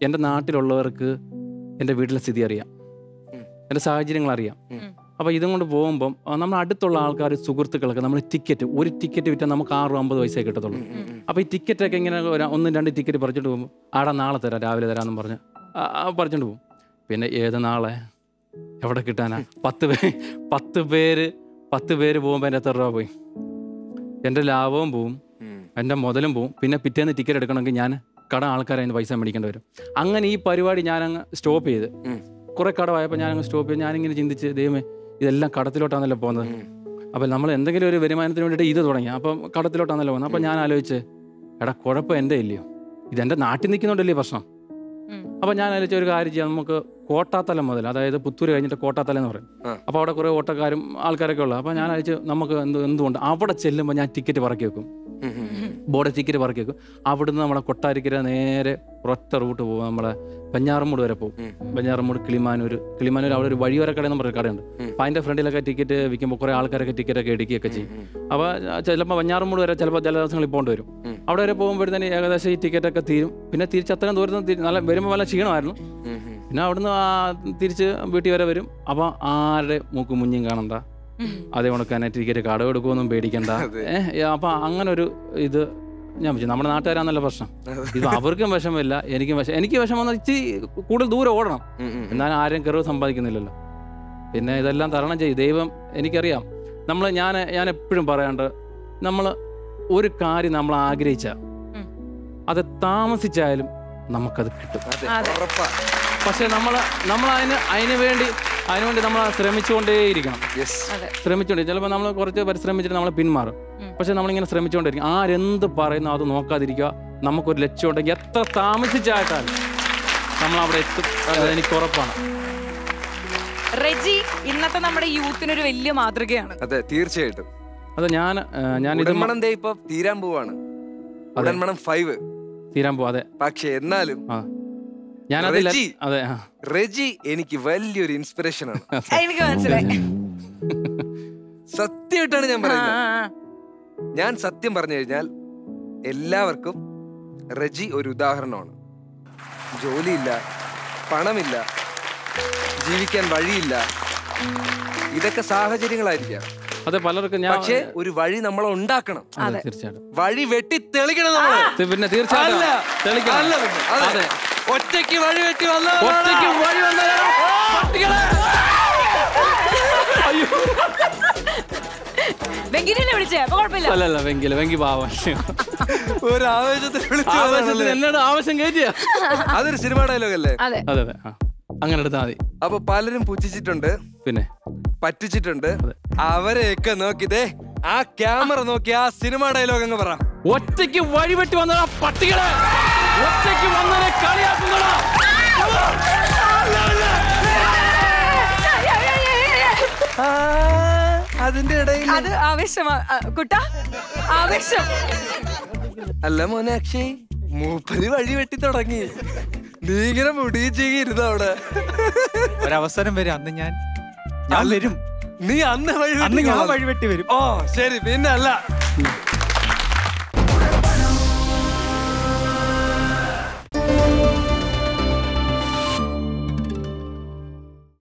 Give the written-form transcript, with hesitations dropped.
എൻ്റെ നാട്ടിലുള്ളവർക്ക് എൻ്റെ വീട്ടിലെ സ്ഥിതി അറിയാം, എൻ്റെ സാഹചര്യങ്ങൾ അറിയാം. അപ്പോൾ ഇതും കൊണ്ട് പോകുമ്പം നമ്മൾ അടുത്തുള്ള ആൾക്കാർ സുഹൃത്തുക്കളൊക്കെ നമ്മൾ ഒരു ടിക്കറ്റ് വിറ്റാൽ നമുക്ക് 6-50 പൈസ കിട്ടത്തുള്ളൂ. അപ്പോൾ ഈ ടിക്കറ്റൊക്കെ ഇങ്ങനെ 1-2 ടിക്കറ്റ് പറിച്ചിട്ട് പോകുമ്പോൾ ആടെ നാളെ തരാം, രാവിലെ തരാമെന്നും പറഞ്ഞ് പറിച്ചിട്ട് പോകും. പിന്നെ ഏത് നാളെ എവിടെ കിട്ടാനാ? 10 പേര് പോകുമ്പോൾ എൻ്റെ എത്ര രൂപ പോയി? എൻ്റെ ലാഭവും പോവും, എൻ്റെ മുതലും പോവും. പിന്നെ പിറ്റേന്ന് ടിക്കറ്റ് എടുക്കണമെങ്കിൽ ഞാൻ ആൾക്കാരെ അതിന് പൈസ മേടിക്കേണ്ടി വരും. അങ്ങനെ ഈ പരിപാടി ഞാനങ്ങ് സ്റ്റോപ്പ് ചെയ്ത്, കുറെ കടമായപ്പോൾ ഞാനങ്ങ് സ്റ്റോപ്പ് ചെയ്ത് ഞാനിങ്ങനെ ചിന്തിച്ച്, ദൈവമേ ഇതെല്ലാം കടത്തിലോട്ടാണല്ലോ പോകുന്നത്. അപ്പം നമ്മൾ എന്തെങ്കിലും ഒരു വരുമാനത്തിന് വേണ്ടിയിട്ട് ഇത് തുടങ്ങി, അപ്പം കടത്തിലോട്ടാണല്ലോ പോകുന്നത്. അപ്പം ഞാൻ ആലോചിച്ച്, എടാ കുഴപ്പം എൻ്റെ ഇല്ലയോ, ഇതെൻ്റെ നാട്ടിൽ നിൽക്കുന്നുണ്ടല്ലേ പ്രശ്നം. അപ്പം ഞാൻ ആലോചിച്ച ഒരു കാര്യം ചെയ്യാം, നമുക്ക് കോട്ടാത്തലം മുതൽ, അതായത് പുത്തൂര് കഴിഞ്ഞിട്ട് കോട്ടാത്തലം എന്ന് പറയും. അപ്പോൾ അവിടെ കുറേ ഓട്ടക്കാരും ആൾക്കാരൊക്കെ ഉള്ളത്. അപ്പോൾ ഞാൻ ആലോചിച്ച് നമുക്ക് എന്തുകൊണ്ട് അവിടെ ചെല്ലുമ്പോൾ ഞാൻ ടിക്കറ്റ് പറക്കി വെക്കും, ബോർഡ് ടിക്കറ്റ് പറക്കി വെക്കും. അവിടുന്ന് നമ്മളെ കൊട്ടാരക്കര നേരെ ഒറ്റ റൂട്ട് പോകും, നമ്മളെ വെഞ്ഞാറമൂട് വരെ പോകും. വെഞ്ഞാറമൂട് കിളിമാനൂർ അവിടെ ഒരു വഴിവര കട എന്ന് പറഞ്ഞൊരു കടയുണ്ട്. അപ്പോൾ അതിൻ്റെ ഫ്രണ്ടിലൊക്കെ ടിക്കറ്റ് വിൽക്കുമ്പോൾ കുറേ ആൾക്കാരൊക്കെ ടിക്കറ്റൊക്കെ ഇടിക്കുകയൊക്കെ ചെയ്യും. അപ്പോൾ ചിലപ്പോൾ വെഞ്ഞാറമൂട് വരെ ചിലപ്പോൾ ചില ദിവസങ്ങളിൽ പോകേണ്ടി വരും. അവിടെ വരെ പോകുമ്പോഴത്തേന് ഏകദേശം ഈ ടിക്കറ്റൊക്കെ തീരും. പിന്നെ തിരിച്ച് അത്രയും ദൂരത്ത് നല്ല വരുമ്പോൾ നല്ല ക്ഷീണമായിരുന്നു. പിന്നെ അവിടുന്ന് തിരിച്ച് വീട്ടിൽ വരെ വരും. അപ്പോൾ ആരുടെ മൂക്കും മുഞ്ഞും കാണണ്ട, അതേ കണക്കാനെ ടിക്കറ്റ് കടമെടുക്കുമൊന്നും പേടിക്കണ്ട. അപ്പം അങ്ങനെ ഒരു ഇത് ഞാൻ വെച്ചു. നമ്മുടെ നാട്ടുകാരാന്നല്ല പ്രശ്നം. ഇത് അവർക്കും വിഷമമില്ല, എനിക്കും എനിക്ക് വിഷമം ഇച്ചിരി കൂടുതൽ ദൂരം ഓടണം, എന്നാലും ആരും കയറി സമ്പാദിക്കുന്നില്ലല്ലോ. പിന്നെ ഇതെല്ലാം തരണം ചെയ്യും ദൈവം. എനിക്കറിയാം, ഞാൻ എപ്പോഴും പറയാണ്ട്, നമ്മൾ ഒരു കാര്യം നമ്മൾ ആഗ്രഹിച്ച അത് താമസിച്ചായാലും നമുക്കത് കിട്ടും. പക്ഷെ നമ്മൾ അതിനു വേണ്ടി നമ്മൾ ശ്രമിച്ചുകൊണ്ടേയിരിക്കണം. ചിലപ്പോൾ നമ്മൾ കുറച്ച് പരിശ്രമിച്ചിട്ട് നമ്മൾ പിന്മാറും. പക്ഷെ നമ്മളിങ്ങനെ ശ്രമിച്ചുകൊണ്ടിരിക്കും. ആരെന്ത് പറയുന്നു അത് നോക്കാതിരിക്കുക. നമുക്കൊരു ലക്ഷ്യം ഉണ്ടെങ്കിൽ എത്ര താമസിച്ചായിട്ടാണ് നമ്മൾ അവിടെ എത്തും, എനിക്ക് ഉറപ്പാണ്. റെജി ഇന്നത്തെ നമ്മുടെ യൂത്തിനൊരു വലിയ മാതൃകയാണ്. അതെ, തീർച്ചയായിട്ടും. അതെ, ഞാൻ ഇപ്പൊ തീരാൻ പോവാണ്. 5 തീരാൻ പോവാ. അതെ, പക്ഷെ എന്നാലും റെജി എനിക്ക് വലിയൊരു ഇൻസ്പിറേഷൻ ആണ്. എനിക്ക് മനസ്സിലായി. സത്യമായിട്ടാണ് ഞാൻ പറയുന്നത്. ഞാൻ സത്യം പറഞ്ഞു കഴിഞ്ഞാൽ എല്ലാവർക്കും റെജി ഒരു ഉദാഹരണമാണ്. ജോലിയില്ല, പണമില്ല, ജീവിക്കാൻ വഴിയില്ല, ഇതൊക്കെ സാഹചര്യങ്ങളായിരിക്കാം. അതെ, പലർക്കും. പക്ഷേ ഒരു വഴി നമ്മൾ ഉണ്ടാക്കണം. തീർച്ചയായിട്ടും വഴി വെട്ടി തെളിക്കണം. പിന്നെ തീർച്ചയായിട്ടും ഒറ്റയ്ക്ക് വഴി വെട്ടി വന്ന വെങ്കി പാവം ഒരു ആവേശത്തിൽ എന്നോട് ആവശ്യം കയറ്റിയ അതൊരു സിനിമ ഡയലോഗ് അല്ലേ? അതെ അതെ, അങ്ങനെ എടുത്താൽ മതി. അപ്പൊ പലരും പുച്ഛിച്ചിട്ടുണ്ട്, പിന്നെ പറ്റിച്ചിട്ടുണ്ട്. അവരെയൊക്കെ നോക്കിതേ ആ ക്യാമറ നോക്കി ആ സിനിമ ഡയലോഗ് അങ്ങ് പറ. ഒറ്റയ്ക്ക് വഴിവെട്ടി വന്ന പട്ടികളെ, ഒറ്റയ്ക്ക് വന്നവരെ കളിയാക്കുന്നതാ. അതിന്റെ ഇടയിൽ അത് ആവേശമാ കുട്ടാ, ആവേശം. അല്ല മോനെ അക്ഷയ്, മൂപ്പര് വഴി വെട്ടി തുടങ്ങി. നീ ഇങ്ങനെ മുടിയിരുന്ന അവിടെ ഒരവസരം വരും, അന്ന് ഞാൻ വരും. നീ അന്ന് വഴി വെട്ടി വരും. ഓ ശരി, പിന്നെ അല്ല